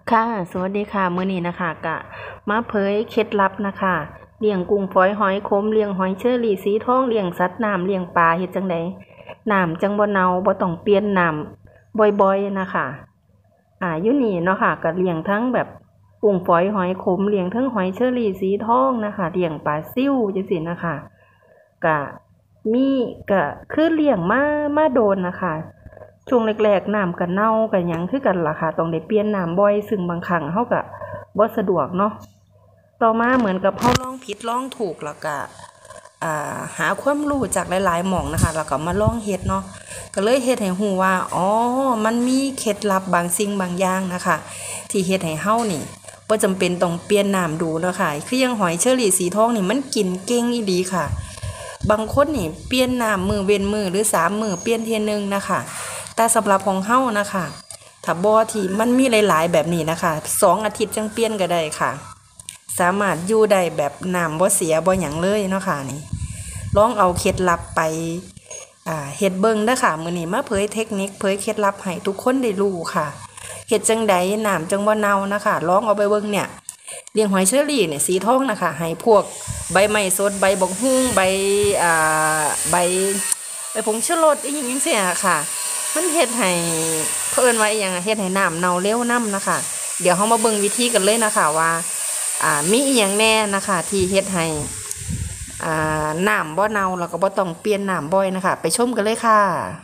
ค่ะสวัสดีค่ะมื้อนี้นะคะกะมาเผยเคล็ดลับนะคะเลี้ยงกุ้งฝอยหอยขมเลี้ยงหอยเชอรี่สีทองเลี้ยงสัตว์น้ำเลี้ยงปลาเฮ็ดจังไดน้ำจังบ่เน่าบ่ต้องเปลี่ยนน้ำบ่อยๆนะคะอยู่นี่เนาะค่ะก็เลี้ยงทั้งแบบกุ้งฝอยหอยขมเลี้ยงทั้งหอยเชอรี่สีทองนะคะเลี้ยงปลาซิ่วจังซี่นะคะก็มีก็คือเลี้ยงมาโดนนะคะช่วงแรกๆน้ำก็เน่าก็หยังคือกันล่ะค่ะต้องได้เปลี่ยนน้ำบ่อยซึ่งบางครั้งเฮาก็บ่สะดวกเนาะต่อมาเหมือนกับเฮาลองผิดลองถูกแล้วก็หาความรู้จากหลายๆหม่องนะคะแล้วก็มาลองเฮ็ดเนาะก็เลยเฮ็ดให้ฮู้ว่ามันมีเคล็ดลับบางสิ่งบางอย่างนะคะที่เฮ็ดให้เฮานี่บ่จำเป็นต้องเปลี่ยนน้ำดูเนาะค่ะคืออย่างหอยเชอรี่สีทองนี่มันกินเก่งอีหลีค่ะบางคนนี่เปลี่ยนน้ำมื้อเว้นมื้อหรือ3มื้อเปลี่ยนเที่ยนึงนะคะแต่สำหรับของเฮานะคะถ้าบ่ที่มันมีหลายๆแบบนี้นะคะ2อาทิตย์จังเปลี่ยนก็ได้ค่ะสามารถอยู่ได้แบบน้ำบ่เสียบ่หยังเลยเนาะค่ะนี่ลองเอาเคล็ดลับไปเฮ็ดเบิ่งเด้อค่ะมื้อนี้มาเผยเทคนิคเผยเคล็ดลับให้ทุกคนได้รู้ค่ะเฮ็ดจังใดน้ำจังบ่เน่านะคะลองเอาไปเบิ่งเนี่ยเลี้ยงหอยเชอรี่เนี่ยสีทองนะคะให้พวกใบไม้สดใบบักฮุ่งใบผงชูรสอีหยังจังซี่ค่ะมันเฮ็ดให้เพิ่นว่าอีหยังเฮ็ดให้น้ำเน่าเร็วนำนะคะเดี๋ยวเฮามาเบิ่งวิธีกันเลยนะคะว่ามีอีหยังแน่นะคะที่เฮ็ดให้น้ำบ่เน่าแล้วก็บ่ต้องเปลี่ยนน้ำบ่อยนะคะไปชมกันเลยค่ะ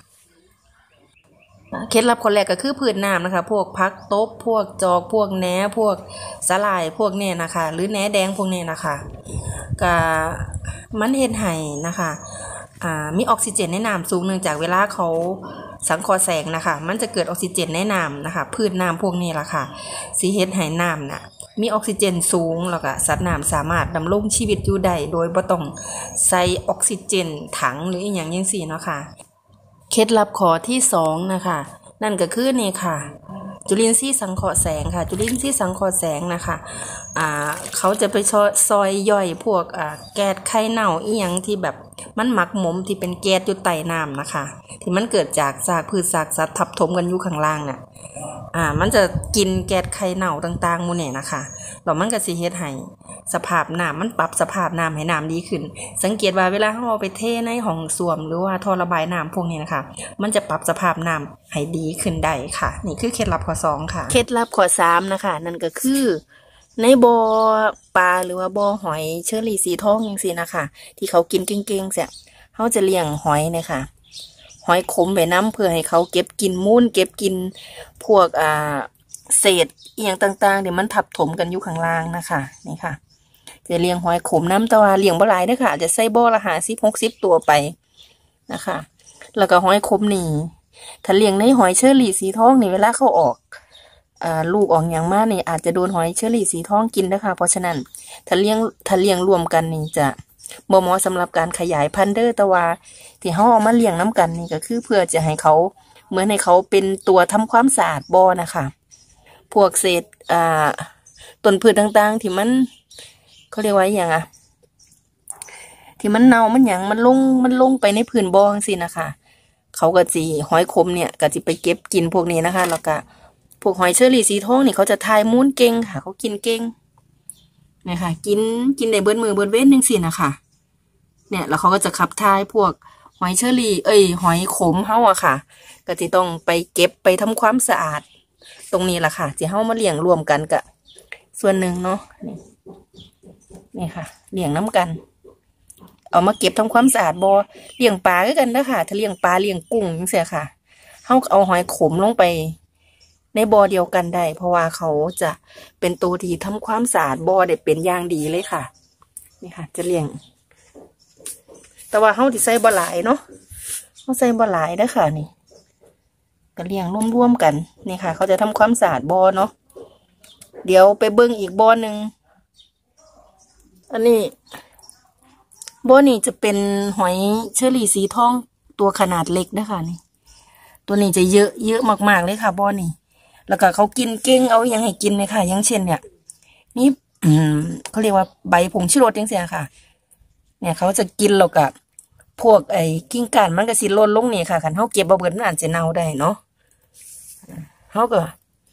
เคล็ดลับคนแรกก็คือพืชน้ำนะคะพวกผักตบพวกจอกพวกแหนพวกสาหร่ายพวกนี้นะคะหรือแหนแดงพวกนี้นะคะก็มันเฮ็ดให้นะคะมีออกซิเจนในน้ำสูงเนื่องจากเวลาเขาสังเคราะห์แสงนะคะมันจะเกิดออกซิเจนในน้ำนะคะพืชน้ำพวกนี้ล่ะค่ะสิเฮ็ดให้น้ำน่ะมีออกซิเจนสูงแล้วก็สัตว์น้ำสามารถดำรงชีวิตอยู่ได้โดยบ่ต้องใส่ออกซิเจนถังหรืออีหยังจังซี่เนาะค่ะเคล็ดลับข้อที่2นะคะนั่นก็คือนี่ค่ะจุลินทรีย์สังเคราะห์แสงค่ะจุลินทรีย์สังเคราะห์แสงนะคะเขาจะไปซอยย่อยพวกแก๊สไข่เน่าอีหยังที่แบบมันหมักหมมที่เป็นแก๊สอยู่ใต้น้ำนะคะที่มันเกิดจากซากพืชซากสัตว์ทับถมกันอยู่ข้างล่างน่ะมันจะกินแก๊สไข่เน่าต่างๆหมู่นี่นะคะแล้วมันก็สิเฮ็ดให้สภาพน้ำมันปรับสภาพน้ำให้น้ำดีขึ้นสังเกตว่าเวลาเราเอาไปเทในห้องส้วมหรือว่าท่อระบายน้ำพวกนี้นะคะมันจะปรับสภาพน้ำให้ดีขึ้นได้ค่ะนี่คือเคล็ดลับข้อ2ค่ะเคล็ดลับข้อ3นะคะนั่นก็คือในบ่อปลาหรือว่าบ่อหอยเชอรี่สีทองจังซี่นะคะที่เขากินเก่งๆเสียเขาจะเลี้ยงหอยเนี่ยค่ะหอยขมไปน้ำเพื่อให้เขาเก็บกินมูลเก็บกินพวกเศษอีหยังต่างๆเดี๋ยวมันทับถมกันอยู่ข้างล่างนะคะนี่ค่ะจะเลี้ยงหอยขมน้ำตะวันเลี้ยงบ่หลายเด้อค่ะจะใส่บ่อละ50-60ตัวไปนะคะแล้วก็หอยขมนี่ถ้าเลี้ยงในหอยเชอรี่สีทองนี่เวลาเขาออกลูกออกอย่างมากนี่อาจจะโดนหอยเชอรี่สีทองกินนะคะเพราะฉะนั้นถ้าเลี้ยงรวมกันนี่จะบ่เหมาะสำหรับการขยายพันธุ์เด้อแต่ว่าที่เขาเอามาเลี้ยงน้ำกันนี่ก็คือเพื่อจะให้เขาเหมือนให้เขาเป็นตัวทำความสะอาดบ่อนะคะพวกเศษต้นพืชต่างๆที่มันเขาเรียกว่าอย่างที่มันเน่ามันหยังมันลงไปในพื้นบ่อจังซี่นะคะเขาก็สิหอยขมเนี่ยก็สิไปเก็บกินพวกนี้นะคะแล้วก็พวกหอยเชอรี่สีทองนี่เขาจะทายมูลเก่งค่ะเขากินเก่งเนี่ยค่ะกินได้เบิดมือเบิดเว้นจังซี่นะคะเนี่ยแล้วเขาก็จะขับทายพวกหอยเชอรี่หอยขมเฮาอะค่ะก็สิต้องไปเก็บไปทำความสะอาดตรงนี้ล่ะค่ะที่เฮามาเลี้ยงรวมกันกับส่วนหนึ่งเนาะนี่ค่ะเลี้ยงน้ำกันเอามาเก็บทำความสะอาดบ่อเลี้ยงปลาก็กันนะคะถ้าเลี้ยงปลาเลี้ยงกุ้งจังซี่ค่ะเฮาเอาหอยขมลงไปในบ่อเดียวกันได้เพราะว่าเขาจะเป็นตัวที่ทำความสะอาดบ่อได้เป็นอย่างดีเลยค่ะนี่ค่ะจะเลี้ยงแต่ว่าเฮาที่ใส่บ่หลายเนาะเฮาใส่บ่หลายเด้อค่ะนี่ก็เลี้ยงร่วมๆกันนี่ค่ะเขาจะทำความสะอาดบ่อเนาะเดี๋ยวไปเบิ่งอีกบ่อนึงอันนี้บ่อนี่จะเป็นหอยเชอรี่สีทองตัวขนาดเล็กนะคะนี่ตัวนี้จะเยอะมากๆเลยค่ะบ่อนี่แล้วก็เขากินเก่งเอาอย่างให้กินเลยค่ะอย่างเช่นเนี่ยนี่เขาเรียกว่าใบผงชูรสจังซี่ค่ะเนี่ยเขาจะกินแล้วก็พวกกิ่งก้านมันก็สิหล่นลงนี่ค่ะคันเฮาเก็บบ่เบิดมันอาจจะเน่าได้เนาะเฮาก็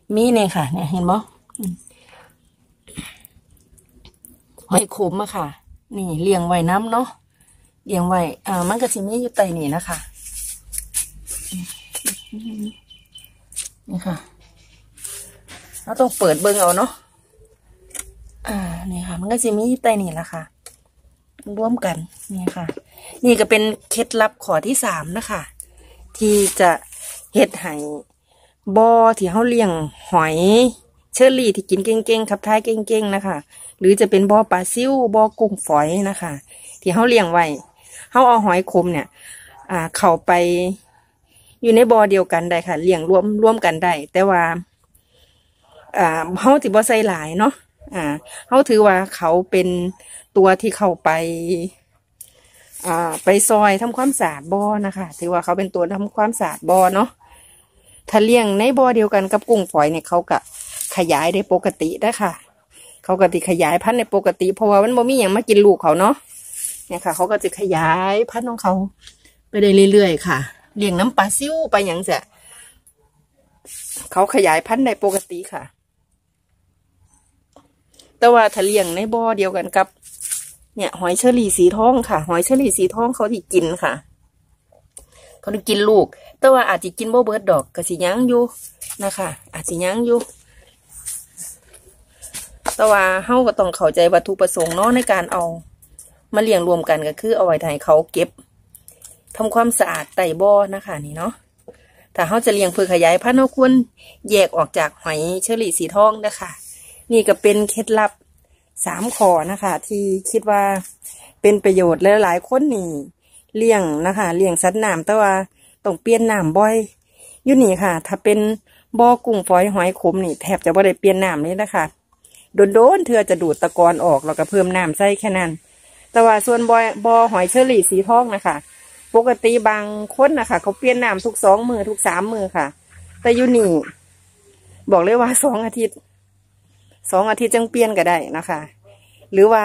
มีเนี่ยค่ะเนี่ยเห็นบ่หอยขมอะค่ะนี่เลี้ยงไว้น้ำเนาะเลี้ยงไว้มันก็สิมีอยู่ใต้นี่นะคะนี่ค่ะเราต้องเปิดเบิ่งเอาเนาะนี่ค่ะมันก็จะมีอยู่ใต้นี่แหละค่ะร่วมกันนี่ค่ะนี่ก็เป็นเคล็ดลับข้อที่3นะคะที่จะเฮ็ดให้บ่อที่เขาเลี้ยงหอยเชอรี่ที่กินเก่งๆขับถ่ายเก่งๆนะคะหรือจะเป็นบ่อปลาซิวบ่อกุ้งฝอยนะคะที่เขาเลี้ยงไว้เขาเอาหอยขมเนี่ยเข้าไปอยู่ในบ่อเดียวกันได้ค่ะเลี้ยงร่วมกันได้แต่ว่าเขาสิบ่ใส่หลายเนาะเขาถือว่าเขาเป็นตัวที่เข้าไปไปซอยทำความสะอาดบ่อนะคะถือว่าเขาเป็นตัวทำความสะอาดบ่อเนาะถ้าเลี้ยงในบ่อเดียวกันกับกุ้งฝอยเนี่ยเขาก็ขยายได้ปกติได้ค่ะเขาก็จะขยายพันธุ์ในปกติเพราะว่ามันบ่มีอย่างมากินลูกเขาเนาะเนี่ยค่ะเขาก็จะขยายพันธุ์ของเขาไปได้เรื่อยๆค่ะเลี้ยงน้ำปลาซิ่วไปอย่างเสียเขาขยายพันธุ์ได้ปกติค่ะแต่ว่าถ้าเลี้ยงในบ่อเดียวกันกับเนี่ยหอยเชอรี่สีทองค่ะหอยเชอรี่สีทองเขาที่กินค่ะเขาที่กินลูกแต่ว่าอาจจะกินบ่เบิดดอกก็สิยั้งอยู่นะคะอาจจะยั้งอยู่แต่ว่าเฮาก็ต้องเข้าใจวัตถุประสงค์เนาะในการเอามาเลี้ยงรวมกันก็คือเอาไว้ให้เขาเก็บทำความสะอาดไต่บ่อนะคะนี่เนาะถ้าเฮาจะเลี้ยงเพื่อขยายพันธุ์เราควรแยกออกจากหอยเชอรี่สีทองนะคะนี่ก็เป็นเคล็ดลับ3 ข้อนะคะที่คิดว่าเป็นประโยชน์และหลายคนนี่เลี้ยงนะคะเลี้ยงสัตว์น้ำแต่ว่าต้องเปลี่ยนน้ำบ่อยอยู่นี่ค่ะถ้าเป็นบ่อกุ้งฝอยหอยขมนี่แทบจะบ่ได้เปลี่ยนน้ำเลยนะคะโดนเธอจะดูดตะกอนออกแล้วก็เพิ่มน้ำใส่แค่นั้นแต่ว่าส่วนบ่อหอยเชอรี่สีทองนะคะปกติบางคนนะคะเขาเปลี่ยนน้ำทุก2 มื้อทุก3 มื้อค่ะแต่อยู่นี่บอกเลยว่า2 อาทิตย์จังเปลี่ยนก็ได้นะคะหรือว่า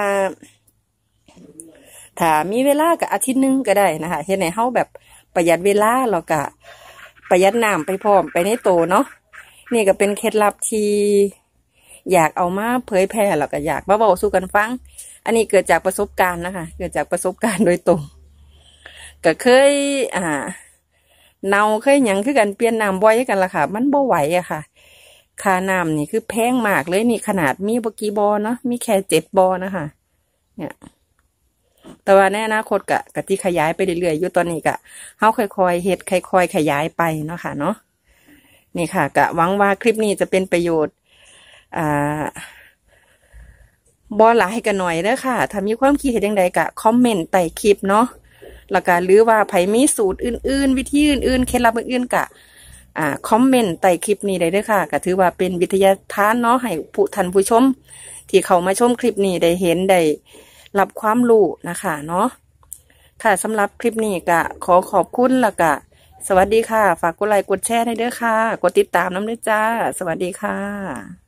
ถ้ามีเวลากับอาทิตย์นึงก็ได้นะคะเฮ็ดให้เฮาแบบประหยัดเวลาแล้วก็ประหยัดน้ำไปพร้อมไปในโตเนาะนี่ก็เป็นเคล็ดลับที่อยากเอามาเผยแพร่แล้วก็อยากมาบอกสู่กันฟังอันนี้เกิดจากประสบการณ์นะคะเกิดจากประสบการณ์โดยตรงก็เคยเนาเคยหยังคือกันเปลี่ยนน้ำบ่อยกันละค่ะมันบ่ไหวอะค่ะค่าน้ำนี่คือแพงมากเลยนี่ขนาดมีบ่กี่บ่อเนาะมีแค่7 บ่อนะคะเนี่ยแต่ว่าในอนาคตกะที่ขยายไปเรื่อยๆอยู่ตอนนี้กะเฮาค่อยๆเฮ็ดค่อยๆขยายไปเนาะค่ะเนาะนี่ค่ะกะหวังว่าคลิปนี้จะเป็นประโยชน์บ่หลายกันหน่อยเด้อค่ะถ้ามีความคิดเห็นอย่างใดกะคอมเมนต์ใต้คลิปเนาะแล้วก็หรือว่าไผมีสูตรอื่นๆวิธีอื่นๆเคล็ดลับอื่นๆกะคอมเมนต์ใต้คลิปนี้ได้เด้อค่ะก็ถือว่าเป็นวิทยาทานเนาะให้ท่านผู้ชมที่เขามาชมคลิปนี้ได้เห็นได้รับความรู้นะคะเนาะค่ะสำหรับคลิปนี้ก็ขอบคุณแล้วก็สวัสดีค่ะฝากกดไลค์กดแชร์ให้ด้วยค่ะกดติดตามน้ำด้วยจ้าสวัสดีค่ะ